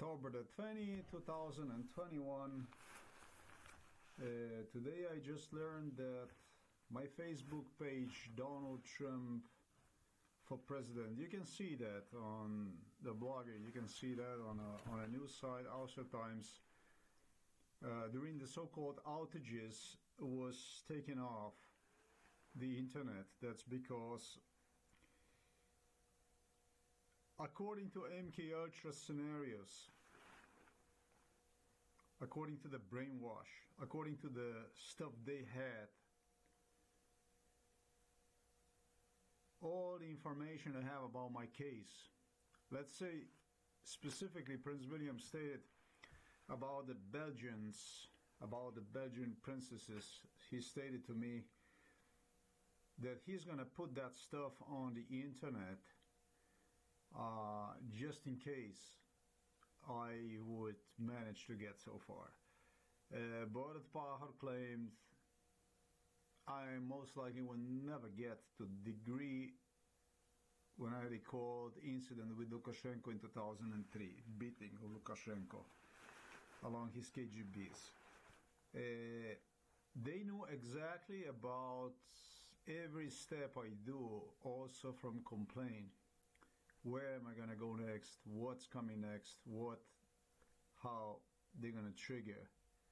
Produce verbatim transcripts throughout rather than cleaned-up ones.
October the twentieth, two thousand twenty-one. Uh, today I just learned that my Facebook page, Donald Trump for President, you can see that on the blogger, you can see that on a, on a news site, also times. Uh, during the so-called outages was taken off the internet. That's because according to M K Ultra scenarios, according to the brainwash, according to the stuff they had, all the information I have about my case, let's say specifically Prince William stated about the Belgians, about the Belgian princesses, he stated to me that he's going to put that stuff on the internet uh, just in case I would manage to get so far. Uh, Borat Pahar claimed I most likely will never get to the degree when I recalled the incident with Lukashenko in two thousand three, beating of Lukashenko along his K G Bs. Uh, they knew exactly about every step I do, also from complaint. Where am I going to go next? What's coming next? What, how they're going to trigger.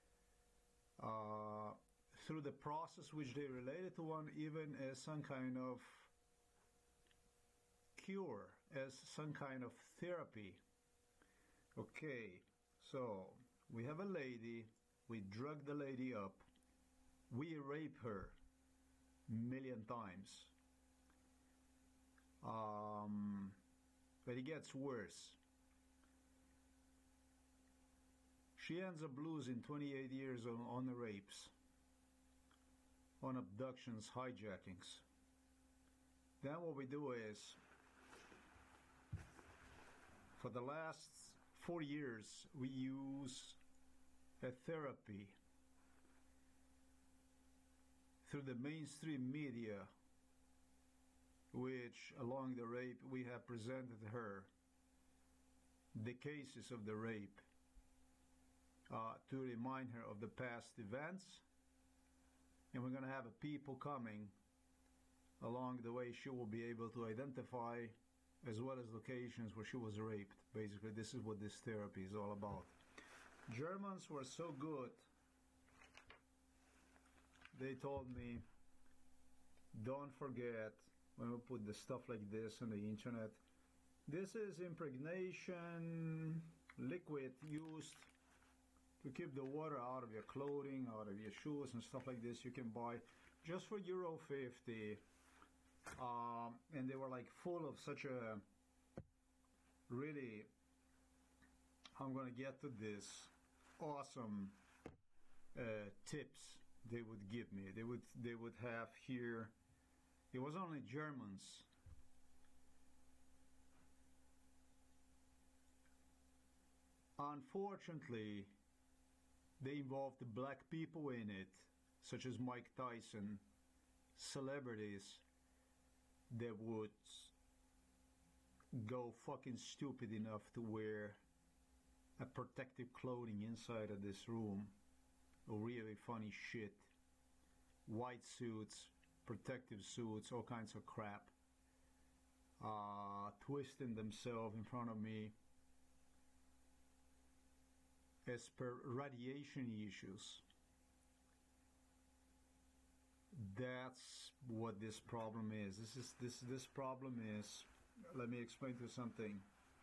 Uh, through the process which they related to one, even as some kind of cure, as some kind of therapy. Okay, so we have a lady, we drug the lady up, we rape her a million times. Um, but it gets worse. She ends up losing twenty-eight years on, on the rapes, on abductions, hijackings. Then what we do is, for the last four years, we use a therapy through the mainstream media, which along the rape we have presented her the cases of the rape uh, to remind her of the past events, and we're going to have a people coming along the way. She will be able to identify as well as locations where she was raped. Basically, this is what this therapy is all about. Germans were so good, they told me, don't forget, when we put the stuff like this on the internet, this is impregnation liquid used to keep the water out of your clothing, out of your shoes and stuff like this. You can buy just for euro fifty. Um, and they were like full of such a really, I'm going to get to this, awesome uh, tips they would give me. They would they would have here, it was only Germans. Unfortunately, they involved the black people in it, such as Mike Tyson, celebrities that would go fucking stupid enough to wear a protective clothing inside of this room. Really funny shit. White suits, protective suits, all kinds of crap. Uh, twisting themselves in front of me as per radiation issues. That's what this problem is. This is this this problem is. Let me explain to you something.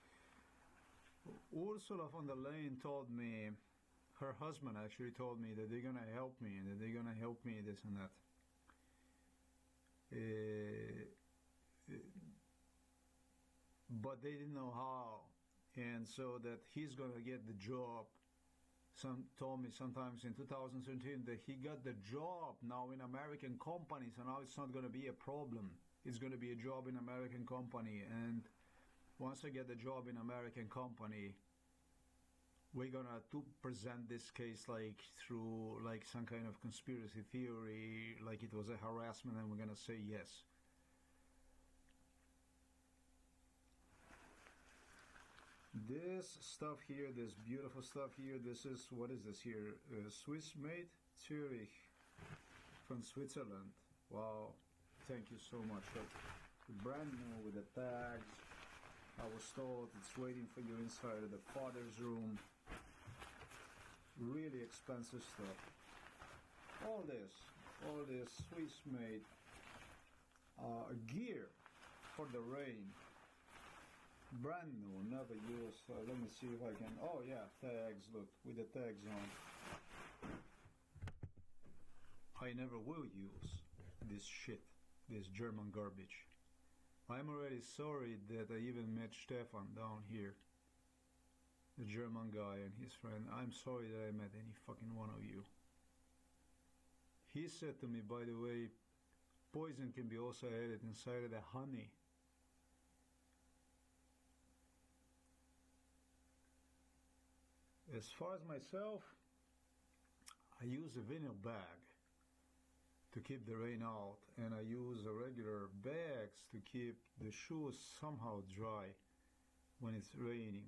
Ursula von der Leyen told me, her husband actually told me that they're gonna help me and that they're gonna help me this and that. Uh, but they didn't know how, and so that he's gonna get the job. Some told me sometimes in two thousand seventeen that he got the job now in American companies, and now it's not going to be a problem. It's going to be a job in American company, and once I get the job in American company, we're going to present this case like through like some kind of conspiracy theory, like it was a harassment, and we're going to say yes. This stuff here, this beautiful stuff here, this is, what is this here? Uh, Swiss made? Zurich, from Switzerland. Wow, thank you so much. Brand new with the tags. I was told it's waiting for you inside of the father's room. Really expensive stuff. All this, all this Swiss made uh, gear for the rain. Brand new, never used. Uh, let me see if I can. Oh yeah, tags. Look, with the tags on. I never will use this shit, this German garbage. I'm already sorry that I even met Stefan down here, the German guy and his friend. I'm sorry that I met any fucking one of you. He said to me, by the way, poison can be also added inside of the honey. As far as myself, I use a vinyl bag to keep the rain out, and I use a regular bags to keep the shoes somehow dry when it's raining.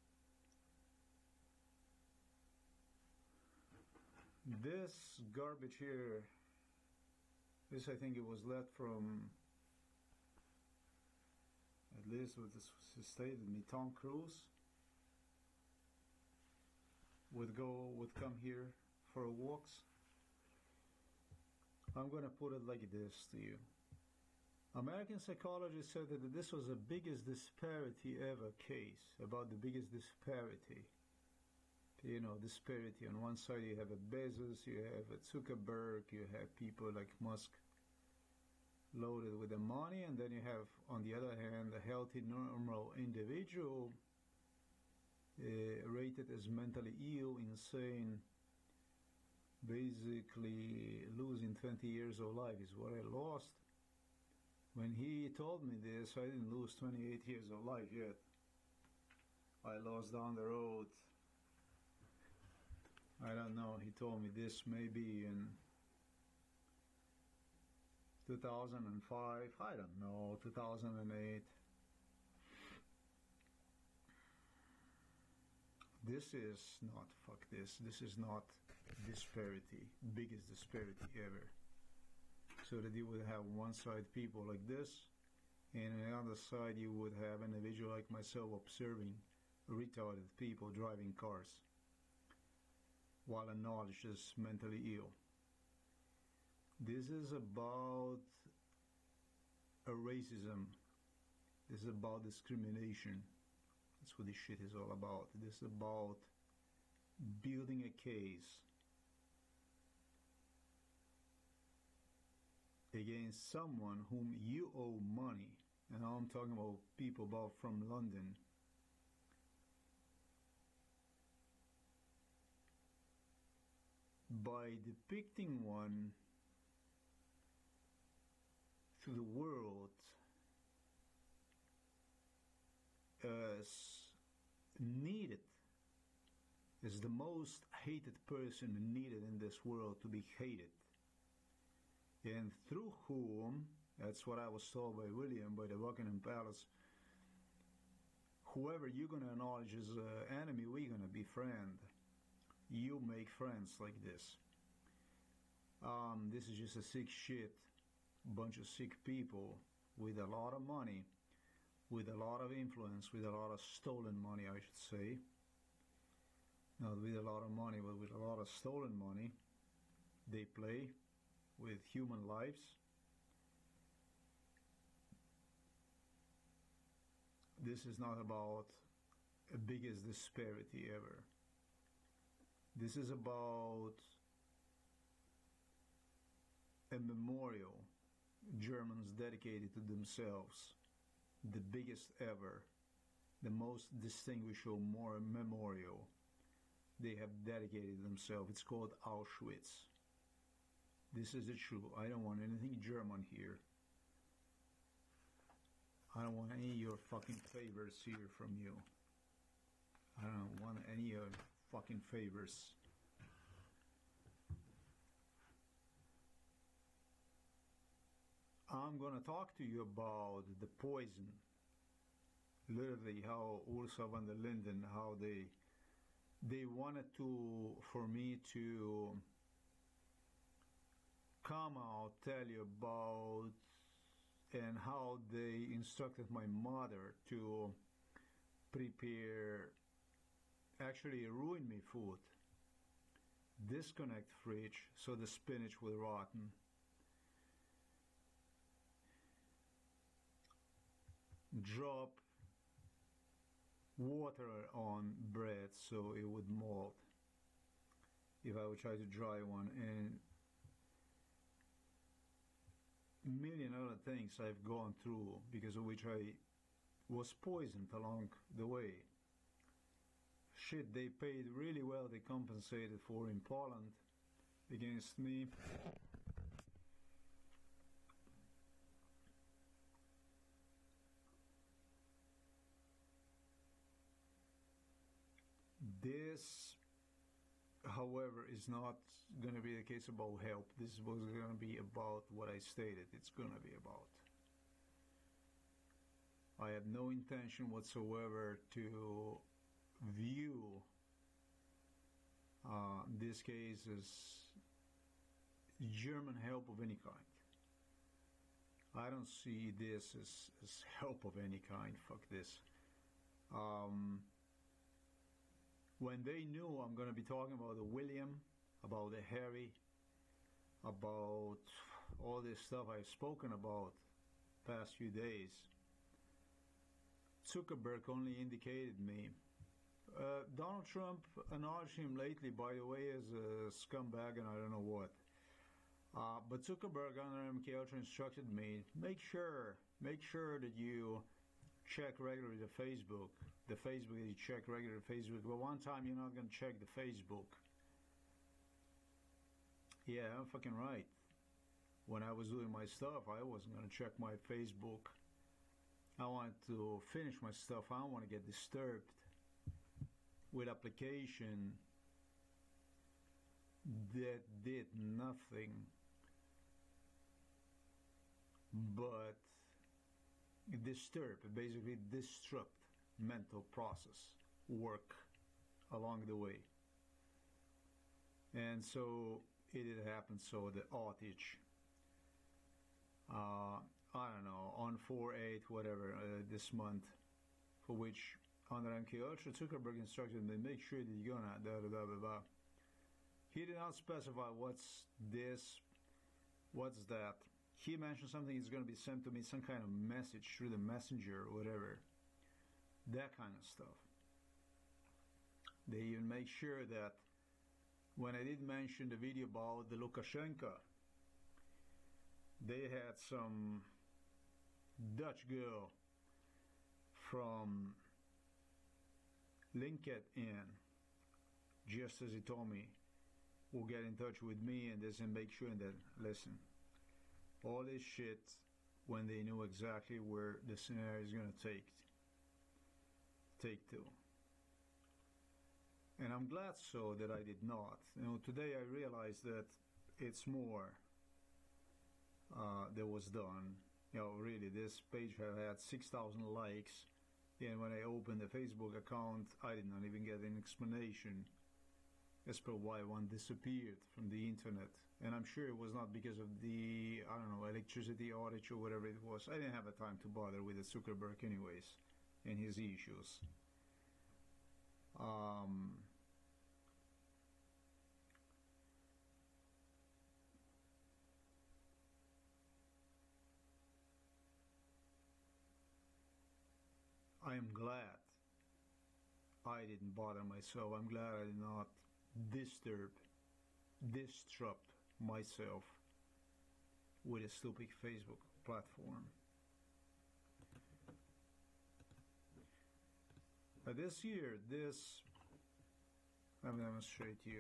This garbage here, this I think it was left from, at least what this stated me, Tom Cruise would go, would come here for walks. I'm going to put it like this to you. American psychologist said that this was the biggest disparity ever case, about the biggest disparity. You know, disparity. On one side you have a Bezos, you have a Zuckerberg, you have people like Musk loaded with the money, and then you have, on the other hand, a healthy, normal individual Uh, rated as mentally ill, insane, basically losing twenty years of life is what I lost. When he told me this, I didn't lose twenty-eight years of life yet. I lost down the road, I don't know, he told me this maybe in two thousand five, I don't know, two thousand eight. This is not, fuck this, this is not disparity, biggest disparity ever. So that you would have one side people like this, and on the other side you would have an individual like myself observing retarded people driving cars, while a knowledge is mentally ill. This is about a racism, this is about discrimination. That's what this shit is all about. This is about building a case against someone whom you owe money. And now I'm talking about people about from London. By depicting one to the world as needed, as the most hated person needed in this world to be hated, and through whom, that's what I was told by William, by the Buckingham Palace, whoever you're going to acknowledge as an enemy, we're going to befriend. You make friends like this. Um, this is just a sick shit, bunch of sick people with a lot of money, with a lot of influence, with a lot of stolen money, I should say. Not with a lot of money, but with a lot of stolen money. They play with human lives. This is not about the biggest disparity ever. This is about a memorial Germans dedicated to themselves. The biggest ever, the most distinguishable more memorial they have dedicated themselves. It's called Auschwitz. This is the truth. I don't want anything German here. I don't want any of your fucking favors here from you. I don't want any of your fucking favors. I'm gonna talk to you about the poison literally how Ursula von der Linden, how they they wanted to for me to come out, tell you about, and how they instructed my mother to prepare actually ruin me food, disconnect fridge so the spinach will rotten, drop water on bread so it would mold if I would try to dry one, and a million other things I've gone through because of which I was poisoned along the way. Shit, they paid really well, they compensated for in Poland against me. This, however, is not going to be the case about help. This was going to be about what I stated it's going to be about. I had no intention whatsoever to view uh, this case as German help of any kind. I don't see this as, as help of any kind. Fuck this. Um, when they knew I'm going to be talking about the William, about the Harry, about all this stuff I've spoken about past few days, Zuckerberg only indicated me. Uh, Donald Trump acknowledged him lately, by the way, as a scumbag and I don't know what. Uh, but Zuckerberg under M K Ultra instructed me, make sure, make sure that you check regularly the Facebook. The Facebook, you check regularly Facebook. But one time you're not going to check the Facebook. Yeah, I'm fucking right. When I was doing my stuff, I wasn't going to check my Facebook. I wanted to finish my stuff. I don't want to get disturbed with application that did nothing but disturb, basically disrupt mental process work along the way. And so it did happen. So the outage, uh, I don't know, on four eight, whatever, uh, this month, for which under M K Ultra, Zuckerberg instructed me, make sure that you're gonna, da da da da da. He did not specify what's this, what's that. He mentioned something is going to be sent to me, some kind of message through the messenger or whatever. That kind of stuff. They even make sure that when I did mention the video about the Lukashenko, they had some Dutch girl from LinkedIn, just as he told me, will get in touch with me and just make sure that, listen, all this shit, when they knew exactly where the scenario is going to take, take to. And I'm glad so that I did not. You know, today I realized that it's more uh, that was done. You know, really, this page have had six thousand likes, and when I opened the Facebook account, I did not even get an explanation as per why one disappeared from the internet. And I'm sure it was not because of the, I don't know, electricity outage or whatever it was. I didn't have the time to bother with the Zuckerberg anyways, and his issues. Um, I am glad I didn't bother myself. I'm glad I did not disturb, disrupt myself with a stupid Facebook platform. Uh, this year, this, let me demonstrate to you.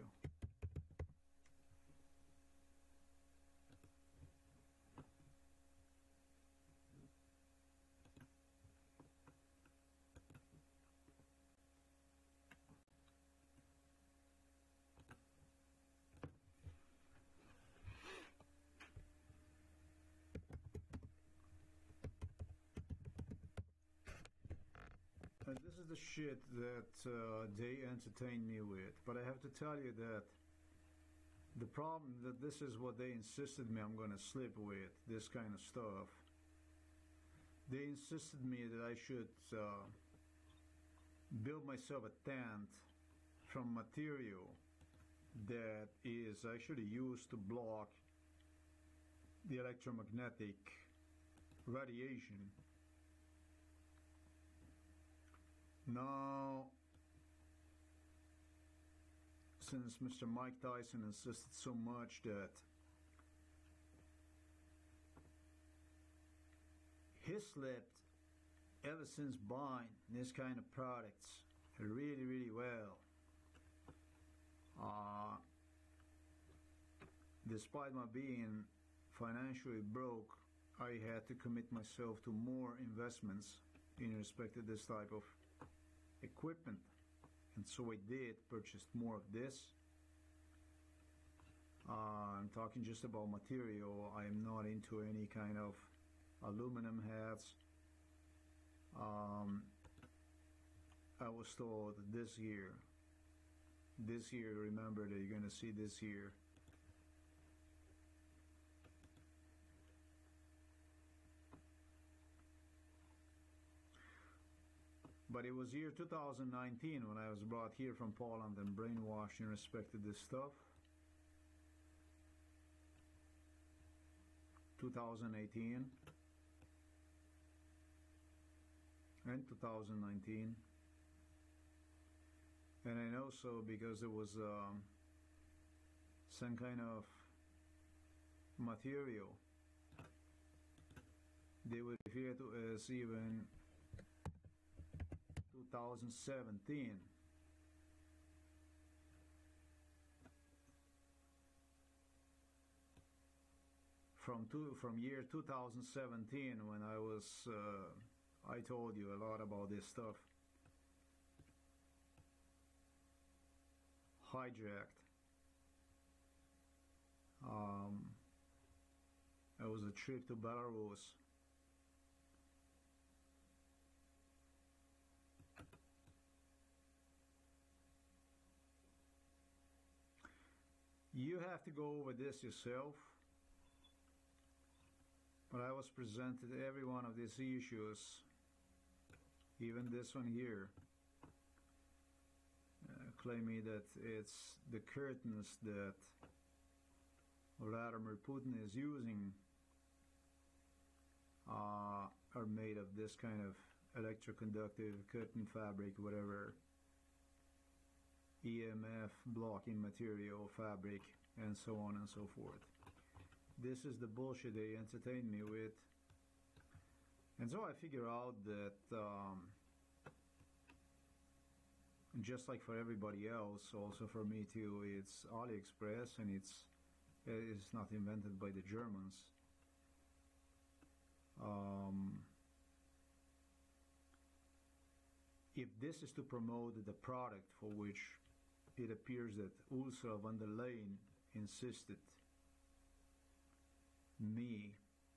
And this is the shit that uh, they entertain me with. But I have to tell you that the problem that this is what they insisted me I'm going to sleep with, this kind of stuff. They insisted me that I should uh, build myself a tent from material that is actually used to block the electromagnetic radiation. Now, since Mister Mike Tyson insisted so much that he slept ever since buying this kind of products really, really well. Uh, despite my being financially broke, I had to commit myself to more investments in respect to this type of equipment, and so I did, purchased more of this. uh, I'm talking just about material. I am not into any kind of aluminum hats. um, I was told this year this year remember that you're gonna see this year But it was year two thousand nineteen when I was brought here from Poland and brainwashed in respect to this stuff. two thousand eighteen and two thousand nineteen. And I know so because there was um, some kind of material they would refer to as even two thousand seventeen. From two, from year two thousand seventeen, when I was, uh, I told you a lot about this stuff. Hijacked. Um, it was a trip to Belarus. You have to go over this yourself. But I was presented every one of these issues, even this one here, uh, claiming that it's the curtains that Vladimir Putin is using uh, are made of this kind of electroconductive curtain fabric, whatever, E M F blocking material, fabric, and so on and so forth. This is the bullshit they entertain me with. And so I figure out that um, just like for everybody else, also for me too, it's AliExpress, and it's it's not invented by the Germans. Um, if this is to promote the product for which it appears that Ursula von der Leyen insisted me,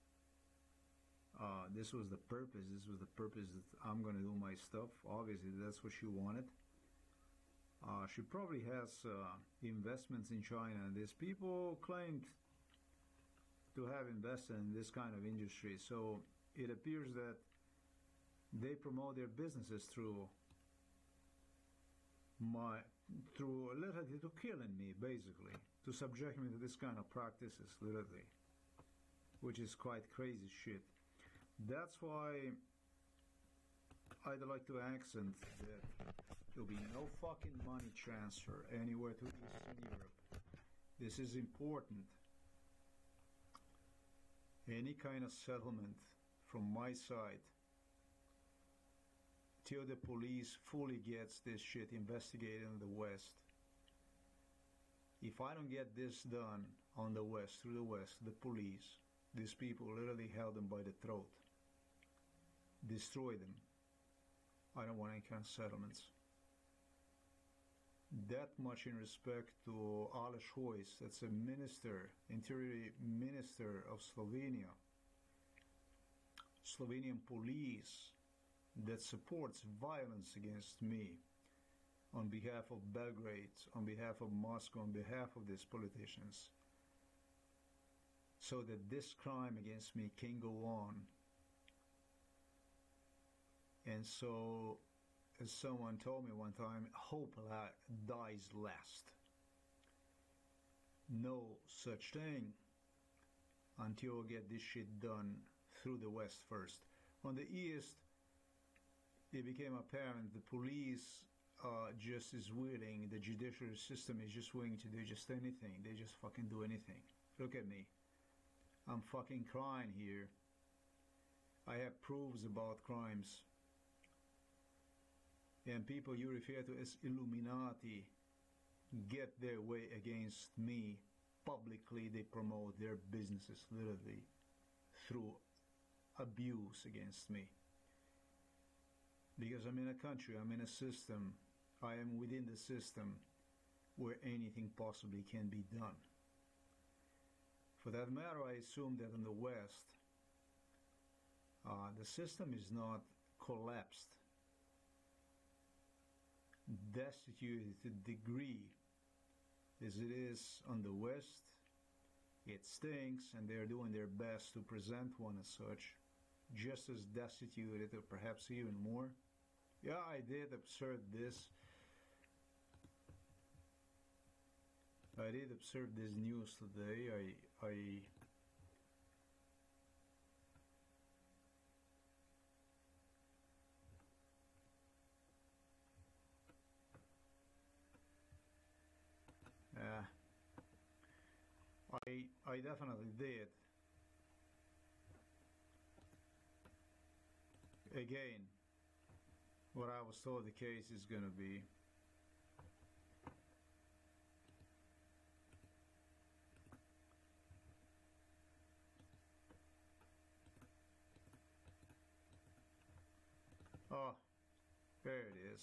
uh, this was the purpose, this was the purpose that I'm going to do my stuff. Obviously, that's what she wanted. Uh, she probably has uh, investments in China. These people claimed to have invested in this kind of industry, so it appears that they promote their businesses through my, through literally to killing me, basically, to subject me to this kind of practices, literally, which is quite crazy shit. That's why I'd like to accent that there'll be no fucking money transfer anywhere to Eastern Europe. This is important. Any kind of settlement from my side till the police fully gets this shit investigated in the West. If I don't get this done on the West, through the West, the police, these people literally held them by the throat, destroy them. I don't want any kind of settlements. That much in respect to Aleš Hojs, that's a minister, interior minister of Slovenia. Slovenian police that supports violence against me on behalf of Belgrade, on behalf of Moscow, on behalf of these politicians, so that this crime against me can go on. And so, as someone told me one time, hope dies last. No such thing until we get this shit done through the West first. On the East, it became apparent the police are just as willing, the judiciary system is just willing to do just anything. They just fucking do anything. Look at me. I'm fucking crying here. I have proofs about crimes. And people you refer to as Illuminati get their way against me. Publicly, they promote their businesses literally through abuse against me. Because I'm in a country, I'm in a system, I am within the system where anything possibly can be done. For that matter, I assume that in the West, uh, the system is not collapsed, destitute to the degree as it is on the West. It stinks, and they're doing their best to present one as such, just as destitute, or perhaps even more. Yeah, I did observe this. I did observe this news today. I, I uh, I I definitely did. Again, what I was told the case is going to be. Oh, there it is.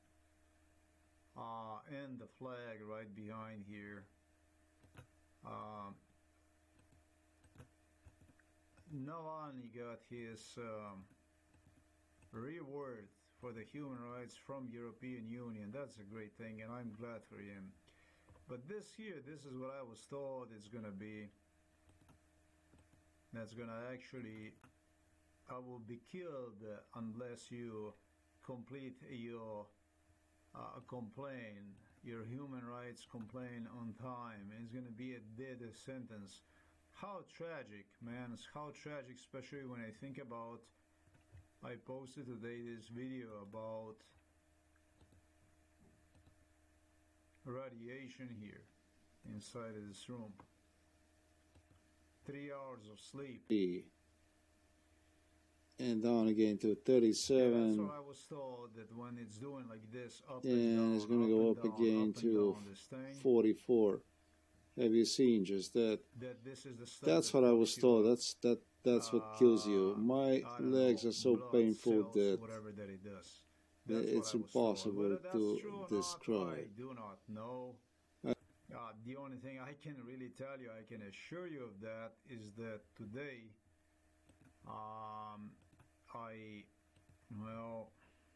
Uh, and the flag right behind here. Um, Navalny got his um, reward for the human rights from European Union. That's a great thing, and I'm glad for him. But this here, this is what I was told it's gonna be. That's gonna actually, I will be killed uh, unless you complete your uh, complaint, your human rights complaint on time. It's gonna be a death sentence. How tragic, man! It's how tragic, especially when I think about. I posted today this video about radiation here inside of this room. Three hours of sleep. And down again to thirty-seven. Yeah, that's what I was told, that when it's doing like this, up and, and down, it's going to go up down, again up to down, forty-four. Have you seen just that? That this is the stuff That's that what I was told. up. That's that. That's what kills you. My legs know, are so blood, painful cells, that, whatever that it does. that That's it's impossible to describe. Not, I do not know. Uh, the only thing I can really tell you, I can assure you of that, is that today, um, I, well,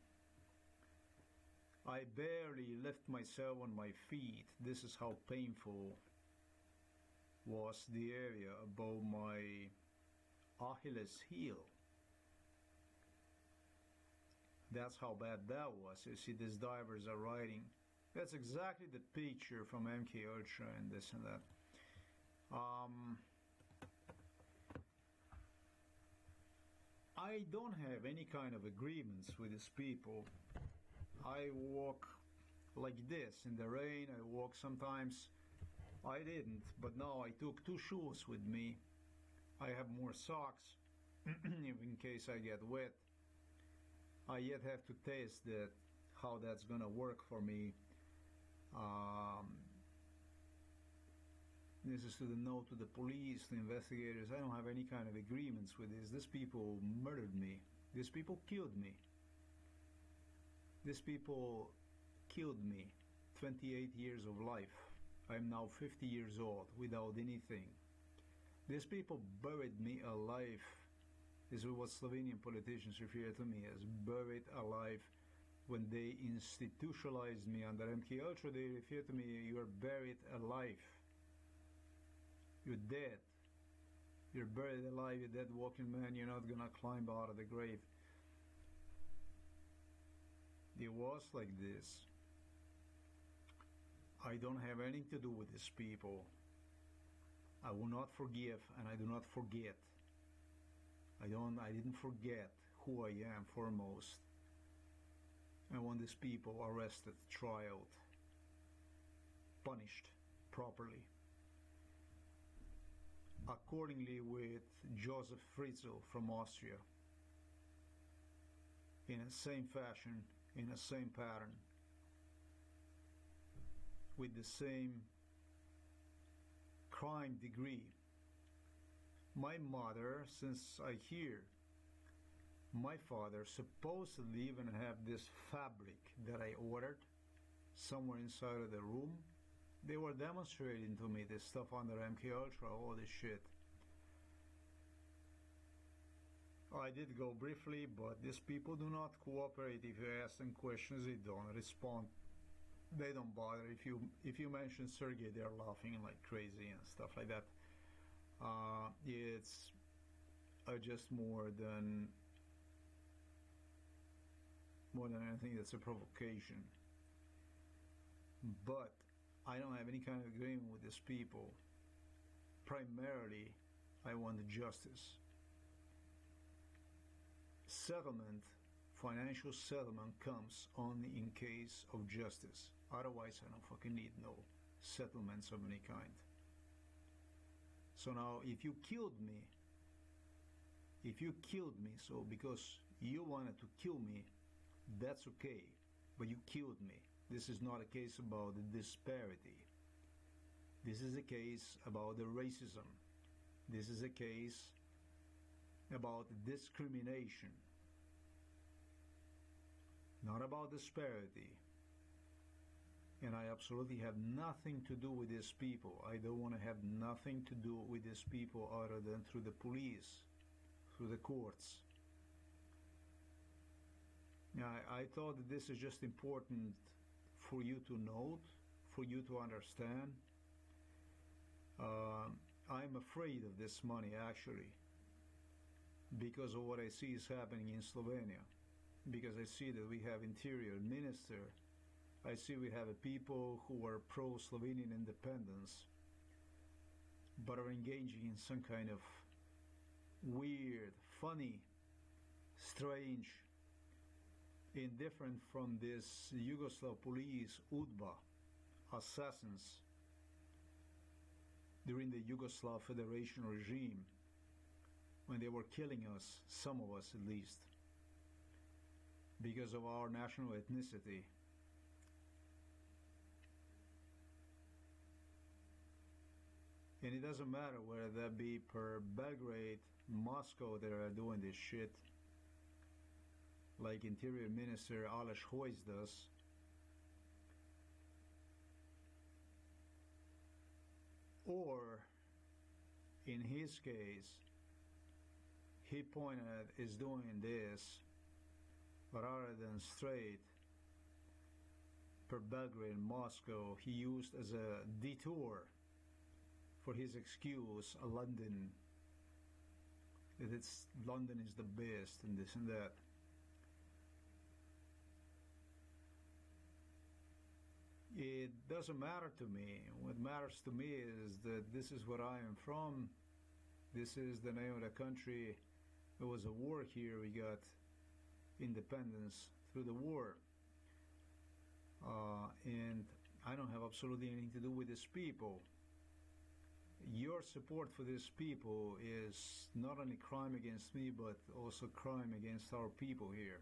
I barely lift myself on my feet. This is how painful was the area above my Achilles heel. That's how bad that was. You see, these divers are riding. That's exactly the picture from M K Ultra and this and that. Um, I don't have any kind of agreements with these people. I walk like this in the rain. I walk sometimes. I didn't, but now I took two shoes with me. I have more socks in case I get wet. I yet have to taste that, how that's gonna work for me. Um, this is to the note to the police, the investigators. I don't have any kind of agreements with this. These people murdered me. These people killed me. These people killed me. twenty-eight years of life. I'm now fifty years old without anything. These people buried me alive This is what Slovenian politicians refer to me as, buried alive. When they institutionalized me under M K Ultra, they refer to me, you are buried alive. You're dead. You're buried alive, you're dead walking man, you're not gonna climb out of the grave. It was like this. I don't have anything to do with these people. I will not forgive, and I do not forget. I don't, I didn't forget who I am foremost. I want these people arrested, trialed, punished properly. Accordingly with Joseph Fritzl from Austria. In the same fashion, in the same pattern, with the same crime degree. My mother, since I hear my father supposedly even have this fabric that I ordered somewhere inside of the room, they were demonstrating to me this stuff under M K Ultra, all this shit. I did go briefly, but these people do not cooperate. If you ask them questions, they don't respond. They don't bother. If you if you mention Sergey, they're laughing like crazy and stuff like that. Uh, it's uh, just more than more than anything, that's a provocation. But I don't have any kind of agreement with these people. Primarily, I want justice. Settlement, financial settlement comes only in case of justice. Otherwise, I don't fucking need no settlements of any kind. So now, if you killed me, if you killed me, so because you wanted to kill me, that's okay, but you killed me. This is not a case about the disparity. This is a case about the racism. This is a case about discrimination, not about disparity. And I absolutely have nothing to do with these people. I don't want to have nothing to do with these people other than through the police, through the courts. Now, I, I thought that this is just important for you to note, for you to understand. Uh, I'm afraid of this money, actually, because of what I see is happening in Slovenia. Because I see that we have interior minister, I see we have a people who are pro-Slovenian independence, but are engaging in some kind of weird, funny, strange, indifferent from this Yugoslav police, U D B A, assassins during the Yugoslav Federation regime, when they were killing us, some of us at least, because of our national ethnicity. And it doesn't matter whether that be per Belgrade, Moscow, that are doing this shit, like Interior Minister Aleš Hojs does, or in his case, he pointed is doing this, but rather than straight per Belgrade and Moscow, he used as a detour for his excuse a London, that it's London is the best and this and that. It doesn't matter to me. What matters to me is that this is where I am from. This is the name of the country. There was a war here. We got independence through the war. Uh, and I don't have absolutely anything to do with these people. Your support for these people is not only crime against me, but also crime against our people here.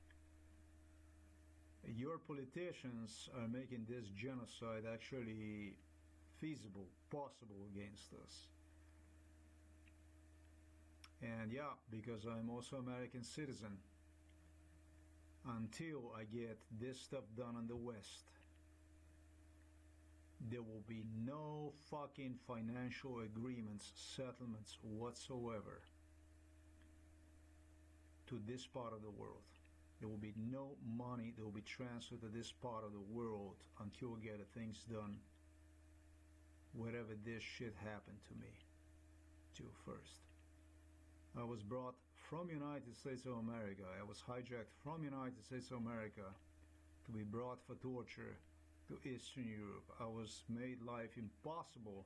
Your politicians are making this genocide actually feasible, possible against us. And yeah, because I'm also American citizen, until I get this stuff done in the West, there will be no fucking financial agreements, settlements whatsoever. to this part of the world. There will be no money that will be transferred to this part of the world until we get things done, wherever this shit happened to me to first. I was brought from United States of America. I was hijacked from United States of America to be brought for torture to Eastern Europe. I was made life impossible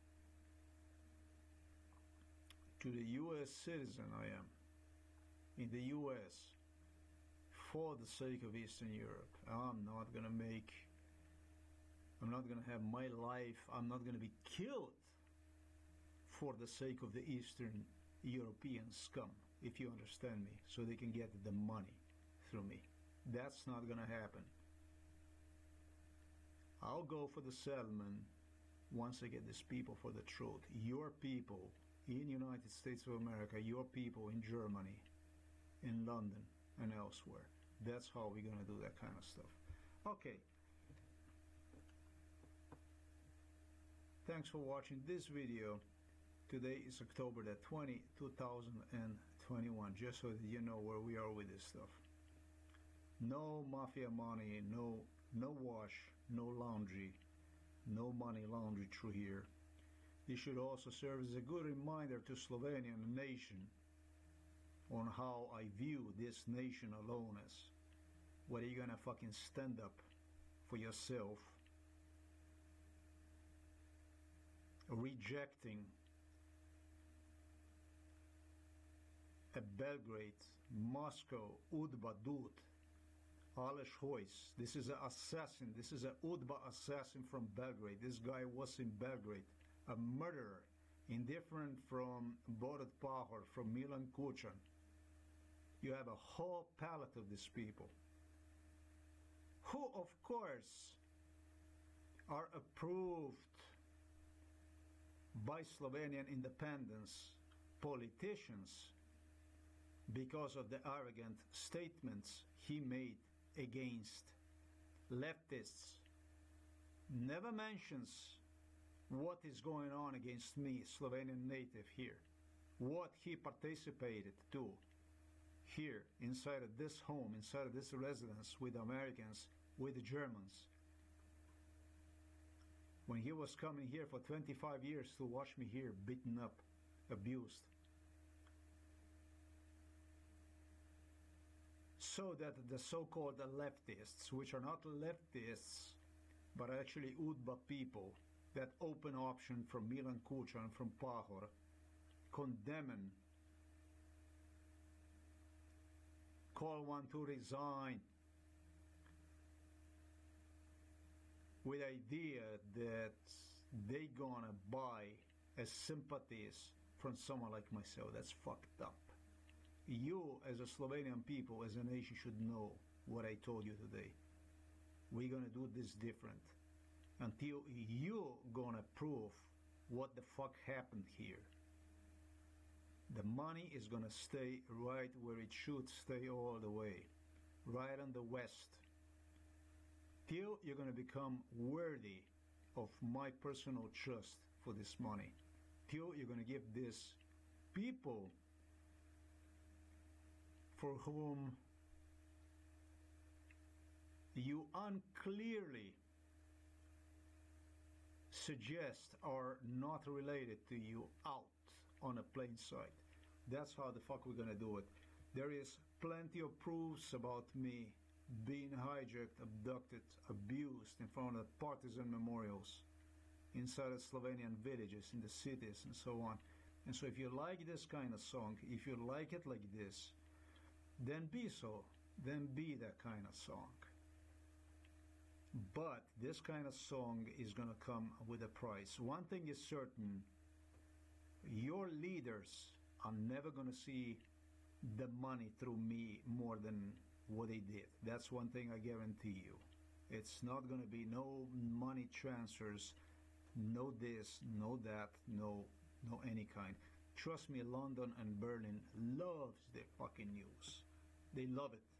to the U S citizen I am, in the U S, for the sake of Eastern Europe. I'm not gonna make, I'm not gonna have my life, I'm not gonna be killed for the sake of the Eastern European scum, if you understand me, so they can get the money through me. That's not gonna happen. I'll go for the settlement once I get these people for the truth. Your people in United States of America, your people in Germany, in London, and elsewhere. That's how we're gonna do that kind of stuff. Okay. Thanks for watching this video. Today is October the twentieth, two thousand twenty-one, just so that you know where we are with this stuff. No mafia money, no no wash, no laundry, no money laundry through here. This should also serve as a good reminder to Slovenian nation on how I view this nation alone as. Whether you're gonna fucking stand up for yourself, rejecting a Belgrade, Moscow, Udba dude, Aleš Hojs. This is an assassin. This is an Udba assassin from Belgrade. This guy was in Belgrade, a murderer, indifferent from Borut Pahor, from Milan Kučan. You have a whole palette of these people, who of course are approved by Slovenian independence politicians because of the arrogant statements he made against leftists. Never mentions what is going on against me, Slovenian native here, what he participated to here inside of this home, inside of this residence with Americans, with the Germans. When he was coming here for twenty-five years to watch me here beaten up, abused. So that the so-called leftists, which are not leftists, but actually Udba people, that open option from Milan Kučan, from Pahor, condemning, call one to resign, with idea that they gonna buy as sympathies from someone like myself. That's fucked up. You, as a Slovenian people, as a nation, should know what I told you today. We're gonna do this different until you gonna prove what the fuck happened here. The money is gonna stay right where it should stay all the way, right on the west, till you're gonna become worthy of my personal trust for this money, till you're gonna give this people for whom you unclearly suggest are not related to you out on a plain sight. That's how the fuck we're gonna do it. There is plenty of proofs about me being hijacked, abducted, abused in front of partisan memorials inside of Slovenian villages, in the cities, and so on. And so if you like this kind of song, if you like it like this, then be so, then be that kind of song. But this kind of song is gonna come with a price. One thing is certain, your leaders are never gonna see the money through me more than what they did. That's one thing I guarantee you. It's not gonna be no money transfers, no this, no that, no, no any kind. Trust me, London and Berlin loves their fucking news. They love it.